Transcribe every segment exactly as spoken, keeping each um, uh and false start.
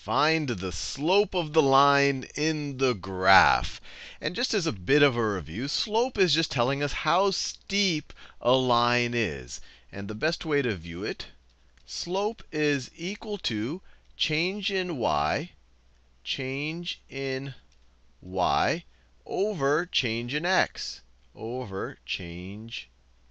Find the slope of the line in the graph. And just as a bit of a review, slope is just telling us how steep a line is. And the best way to view it, slope is equal to change in y, change in y over change in x, over change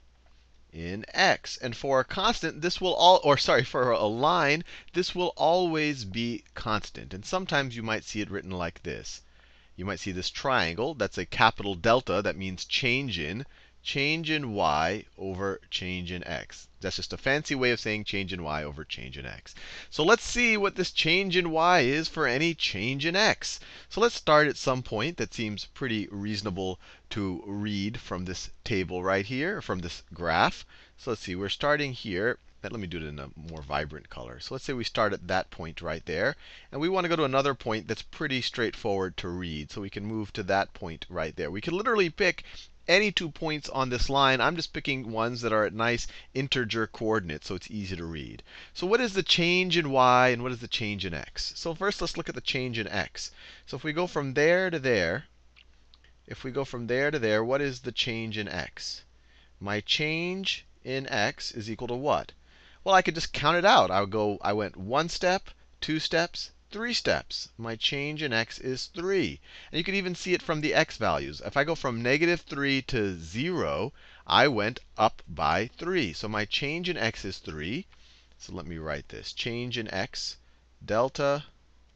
in x. And for a constant, this will all, or sorry, for a line, this will always be constant. And sometimes you might see it written like this. You might see this triangle. That's a capital delta. That means change in, change in y over change in x. That's just a fancy way of saying change in y over change in x. So let's see what this change in y is for any change in x. So let's start at some point that seems pretty reasonable to read from this table right here, from this graph. So let's see, we're starting here. Let me do it in a more vibrant color. So let's say we start at that point right there. And we want to go to another point that's pretty straightforward to read. So we can move to that point right there. We can literally pick any two points on this line. I'm just picking ones that are at nice integer coordinates, so it's easy to read. So what is the change in y, and what is the change in x? So first, let's look at the change in x. So if we go from there to there, if we go from there to there, what is the change in x? My change in x is equal to what? Well, I could just count it out. I would go, I went one step, two steps, three steps. My change in x is three. And you can even see it from the x values. If I go from negative three to zero, I went up by three. So my change in x is three. So let me write this. Change in x, delta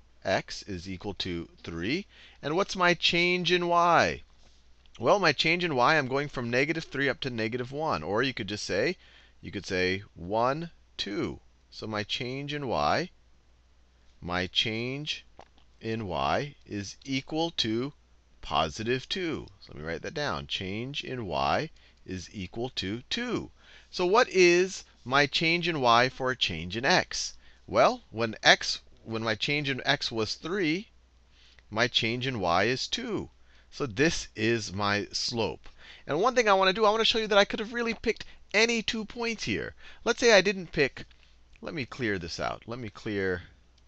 x is equal to three. And what's my change in y? Well, my change in y, I'm going from negative three up to negative one. Or you could just say, you could say one, two. So my change in y, my change in y is equal to positive two. So let me write that down. Change in y is equal to two. So what is my change in y for a change in x? Well, when x, when my change in x was three, my change in y is two. So this is my slope. And one thing I want to do, I want to show you that I could have really picked any two points here. Let's say I didn't pick, let me clear this out. Let me clear,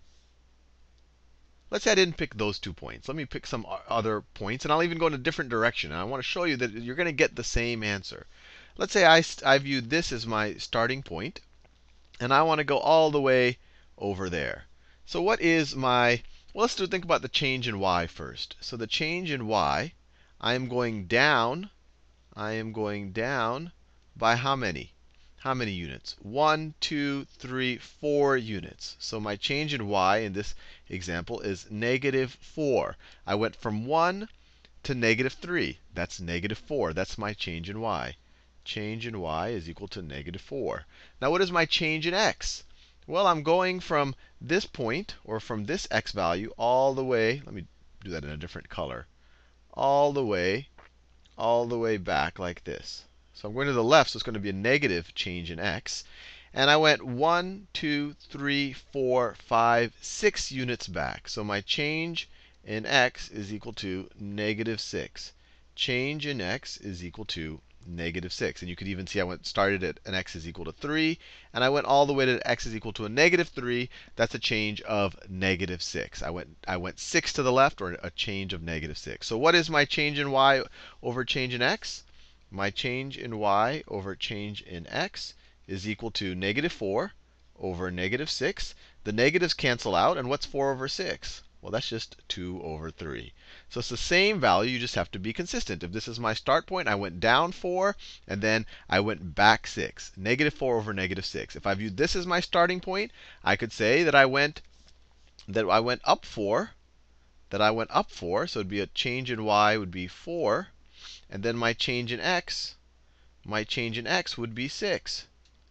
let's say I didn't pick those two points. Let me pick some other points, and I'll even go in a different direction. And I want to show you that you're going to get the same answer. Let's say I, I view this as my starting point, and I want to go all the way over there. So what is my, well, let's do think about the change in y first. So the change in y, I am going down, I am going down by how many? How many units? One, two, three, four units. So my change in y in this example is negative four. I went from one to negative three. That's negative four. That's my change in y. Change in y is equal to negative four. Now what is my change in x? Well, I'm going from this point, or from this x value, all the way, let me do that in a different color, all the way, all the way back like this. So I'm going to the left, so it's going to be a negative change in x. And I went one, two, three, four, five, six units back. So my change in x is equal to negative six. Change in x is equal to negative six. And you could even see I went started at an x is equal to three. And I went all the way to x is equal to a negative three. That's a change of negative six. I went, I went six to the left, or a change of negative six. So what is my change in y over change in x? My change in y over change in x is equal to negative four over negative six. The negatives cancel out. And what's four over six? Well, that's just two over three. So it's the same value. You just have to be consistent. If this is my start point, I went down four, and then I went back six. Negative four over negative six. If I viewed this as my starting point, I could say that I went that I went up four, that I went up four. So it would be a change in y would be four. And then my change in x, my change in x would be six.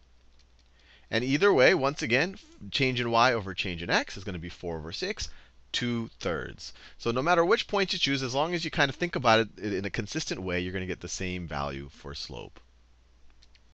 And either way, once again, change in y over change in x is going to be four over six, two thirds. So no matter which point you choose, as long as you kind of think about it in a consistent way, you're going to get the same value for slope.